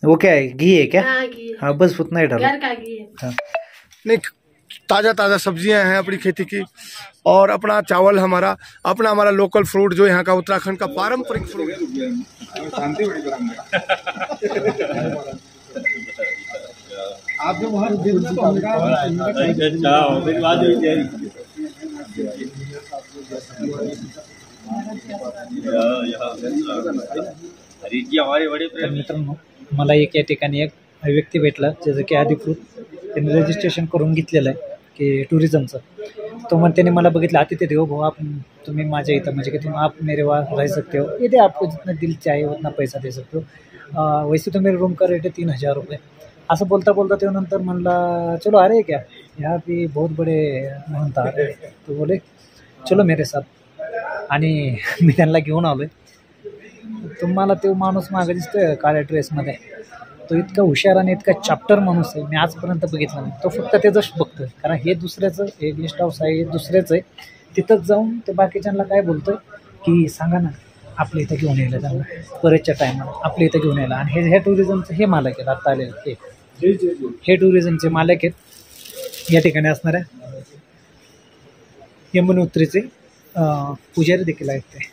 वो क्या है, घी है क्या? हाँ घी है। हाँ बस उतना ही डालो। घर का घी है। हाँ। नहीं, ताज़ा ताज़ा सब्जियां हैं अपनी खेती की, और अपना चावल हमारा, अपना हमारा लोकल फ्रूट जो यहाँ का उत्तराखंड का पारंपरिक फ्रूट आप जो वहाँ मित्रांनो, मला एक या ठिकाणी एक व्यक्ती भेटला ज्याचं की अधिकृत त्यांनी रजिस्ट्रेशन करून घेतलेलं आहे की टुरिझमचं. तो मग त्याने मला बघितलं, आतिथ्य देवो भाऊ, आप तुम्ही माझ्या इथं म्हणजे की तुम आप मेरे वहाँ रह सकते हो, ये दे आपको जितना दिल चाहे उतना पैसा दे सकते हो, वैसे तो मेरे रूम का रेट है 3000 रुपये. असं बोलता बोलता तो नंतर म्हणला चलो आ रहे क्या, यहाँ भी बहुत बड़े म्हणता आ रहे. तो बोले चलो मेरे साथ. आणि मी त्यांना घेऊन आलो आहे. तुम्हाला तो माणूस मागे दिसतोय काळ्या ड्रेसमध्ये, तो इतका हुशार आणि इतका चॅप्टर माणूस आहे, मी आजपर्यंत बघितला नाही. तो फक्त ते जस्ट बघतोय, कारण हे दुसऱ्याचं, हे गेस्ट हाऊस आहे, हे दुसऱ्याचं आहे. तिथंच जाऊन ते बाकीच्यांना काय बोलतोय की सांगा ना आपल्या इथं घेऊन यायला, त्यांना परतच्या टायमाला आपल्या इथं घेऊन यायला. आणि ह्या टुरिझमचं हे मालक आहेत आत्ता आलेले, हे टुरिझमचे मालक आहेत. या ठिकाणी असणाऱ्या यमुनोत्रीचे पुजारी देखील आहेत ते.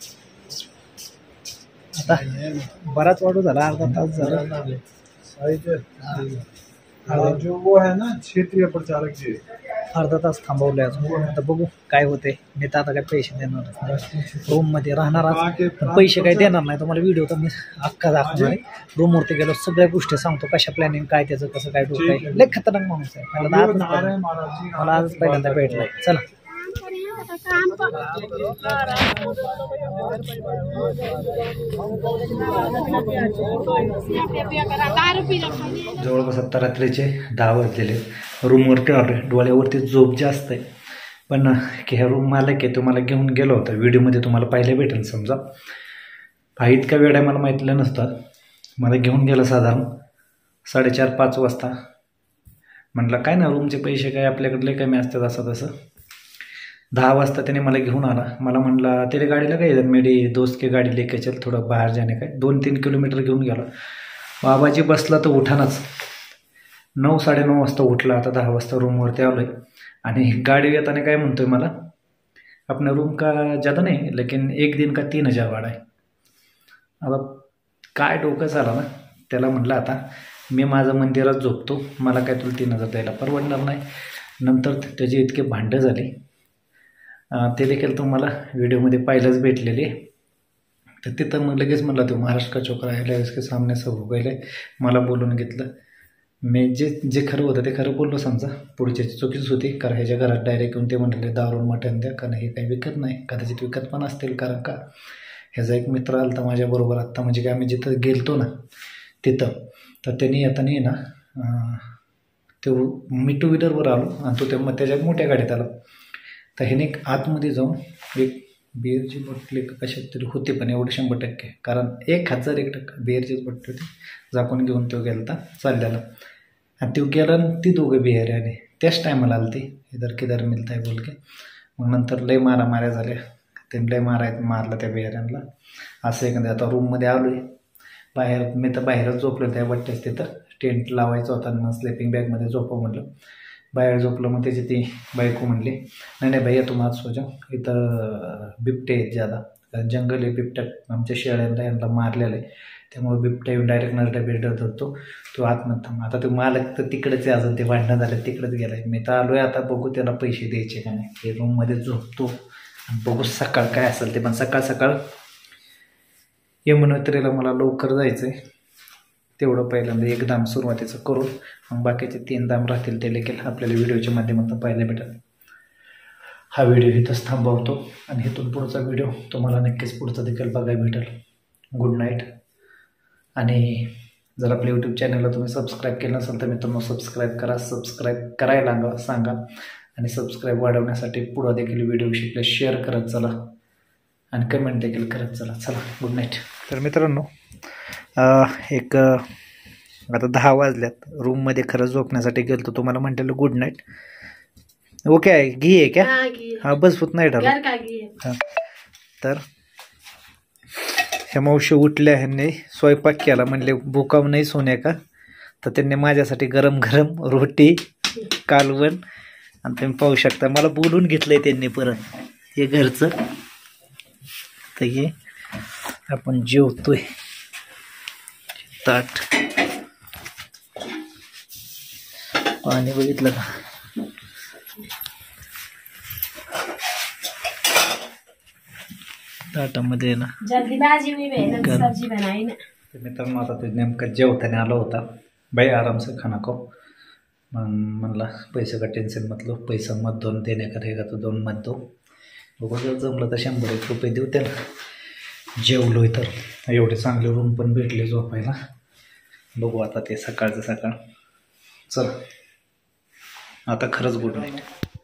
आता बराच वाढू झाला, अर्धा तास झाला. जो वो है ना क्षेत्रीय प्रचारक जी, अर्धा तास थांबवले अजून. आता बघू काय होते. मी तर आता काय पैसे देणार, रूममध्ये राहणार आज, पण पैसे काही देणार नाही. तुम्हाला व्हिडिओ तर मी अख्खा दाखवणार आहे. रूमवरती गेलो सगळ्या गोष्टी सांगतो, कशा प्लॅनिंग काय त्याचं कसं काय डोकं आहे. लय खतरनाक माणूस आहे. मला आजच पहिल्यांदा भेटला. चला जवळपास आता रात्रीचे 10 वाजलेले. रूमवरती आलो, डोळ्यावरती झोप जास्त आहे. पण की ह्या रूम मालक आहे, तुम्हाला घेऊन गेलो होता, व्हिडिओमध्ये तुम्हाला पाहायला भेटेल. समजा हा इतका वेळ आहे मला माहितीलं नसतं. मला घेऊन गेला साधारण 4:30-5 वाजता. म्हटलं काय ना रूमचे पैसे काय आपल्याकडले कमी असतात असं तसं. 10 वाजता त्याने मला घेऊन आला. मला म्हणला तेरे गाडीला काय, मेरी दोस्त की गाडी लेके चल, थोडं बाहेर जाणे काय. 2-3 किलोमीटर घेऊन गेला. बाबाजी बसला तर उठानाच. 9-9:30 वाजता उठला. आता 10 वाजता रूमवरती आलो आहे. आणि गाडी येताना काय म्हणतोय मला, अपना रूम का ज़्यादा नहीं लेकिन एक दिन का 3000 भाड़ा है. आता काय डोकं झालं ना. त्याला म्हटलं आता मी माझं मंदिरात झोपतो, मला काय तुला 3000 द्यायला परवडणार नाही. नंतर त्याची इतके भांडं झाली, ते देखील तुम्हाला व्हिडिओमध्ये पाहिलंच भेटलेली. तर तिथं मग लगेच म्हटलं तो महाराष्ट्र का चौक राहिला इसके सामने सब हो गए. मला बोलून घेतलं. मी जे खरं होतं ते खरं बोललो. समजा पुढच्याची चुकीच होती, कारण ह्याच्या घरात डायरेक्ट येऊन ते म्हटले दारू मटण द्या, कारण हे काही विकत नाही. कदाचित विकत पण असतील, कारण का ह्याचा एक मित्र आला होता माझ्याबरोबर आत्ता, म्हणजे की आम्ही जिथं गेलतो ना तिथं. तर त्यांनी येताना ना तो मी 2 व्हीलरवर आलो आणि तो मग त्याच्या मोठ्या गाडीत आला. तर ह्याने आतमध्ये जाऊन एक बिअरची बॉटली कशात तरी होती, पण एवढं 100%, कारण 1001% बिअरचीच बॉटली होती, झाकून घेऊन तो गेला होता चालल्याला. आणि तो गेला आणि ती दोघं बिहारी आले. त्याच टायमाला आली ती, इधर किधर मिळत आहे बोल के. मग नंतर लय मारामाऱ्या झाल्या. त्यांनी लय मारलं त्या बिहाऱ्यांना. असं एखाद्या आता रूममध्ये आलो आहे बाहेर. मी तर बाहेरच झोपलो त्या बट्ट्याच. तिथं टेंट लावायचं होता आणि मग स्लिपिंग बॅगमध्ये झोपव म्हटलं. बाहेर झोपलं. मग त्याची ती बायको म्हणली नाही नाही भैया तुम आज सो जाओ, इथं बिबटे आहेत ज्यादा, जंगल आहे. बिबट्या आमच्या शेळ्यांना यांना मारलेलं आहे, त्यामुळे बिबट्या येऊन डायरेक्ट नरड्या बिरड्या धरतो. तो आतमध्ये थांब. आता तो मालक तर तिकडेच आहे, अजून ते भांडणं झालं तिकडेच गेला आहे. मी तर आलो आहे. आता बघू त्याला पैसे द्यायचे का नाही. हे रूममध्ये झोपतो आणि बघू सकाळ काय असेल ते. पण सकाळ सकाळ यमुनोत्रीला मला लवकर जायचं आहे. तेवढं पहिल्यांदा एक दाम सुरुवातीचं करून मग बाकीचे 3 दाम राहतील ते देखील आपल्याला व्हिडिओच्या माध्यमातून पाहायला भेटेल. हा व्हिडिओ इथंच थांबवतो आणि इथून पुढचा व्हिडिओ तुम्हाला नक्कीच पुढचा देखील बघायला भेटेल. Good night. आणि जर आपल्या यूट्यूब चॅनलला तुम्ही सबस्क्राईब केलं नसेल तर मित्रांनो सबस्क्राईब करा. सबस्क्राईब करायला सांगा आणि सबस्क्राईब वाढवण्यासाठी पुढं देखील व्हिडिओ शिकले शेअर करत चला आणि कमेंट देखील करत चला. चला गुड नाईट. तर मित्रांनो एक आता 10 वाजल्यात. रूममध्ये खरंच झोपण्यासाठी गेलो. तुम्हाला म्हटलेलं गुड नाईट. ओके आहे, घी आहे क्या? हाँ घी है। हाँ बस उतना ही डालो. घर का घी है। हाँ. तर ह्या मावशी उठल्या, ह्यांनी स्वयंपाक केला. म्हणले भुकाव नाही सोन्या का, तर त्यांनी माझ्यासाठी गरम गरम रोटी कालवण आणि तुम्ही पाहू शकता मला बोलून घेतलंय त्यांनी परत हे घरचं. तर हे आपण जेवतोय. ताट पाणी बघितलं का, ताटामध्ये ना जल्दी भाजी भी बहन सब्जी बनाई ना. मित्रांनो आता ते नेमकं जेवताना आला होता. भाई आराम से खाना खाओ. मग म्हणला पैसे का टेन्शन मतलब पैसा मत दोन देणे करेगा तो दोन मत दो. बघू जर जमलं तर 100 रुपये देऊ त्याला. जेवलोय तर एवढे चांगले रूम पण भेटले झोपायला. बघू आता ते सकाळचं सकाळ. चल आता खरंच गुड नाईट.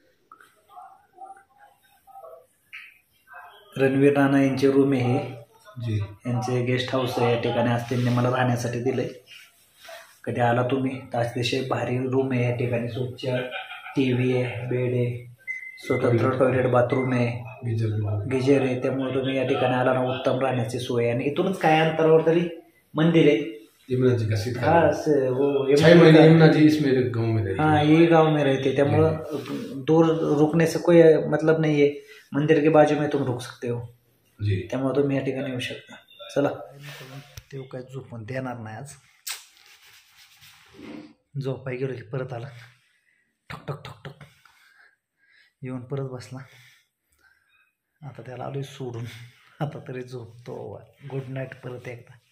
रणवीर राणा यांचे रूम आहे हे, यांचे गेस्ट हाऊस आहे. या ठिकाणी आज त्यांनी मला राहण्यासाठी दिलंय. कधी आला तुम्ही तर अतिशय भारी रूम आहे. या ठिकाणी स्वच्छ TV आहे, बेड आहे, स्वतंत्र टॉयलेट बाथरूम आहे, गिजर आहे. त्यामुळे तुम्ही या ठिकाणी आला ना उत्तम राहण्याची सोय आहे. आणि इथूनच काय अंतरावर तरी मंदिर आहे. यमुना जी का सीधा हाँ वो यमुना जी इसमें गाँव में रहती है. हाँ ये गांव में रहते, त्यामुळं दूर रुकने से कोई मतलब नहीं है. मंदिर के बाजू में तुम रुक सकते हो. जी त्यामुळे तुम्ही या ठिकाणी येऊ शकता. चला ते काय झोपून देणार नाही आज. झोपाय गेलो की परत आला ठक ठक ठक ठक येऊन परत बसला. आता त्याला आलोय सोडून. आता तरी झोपतो. गुड नाईट परत एकदा.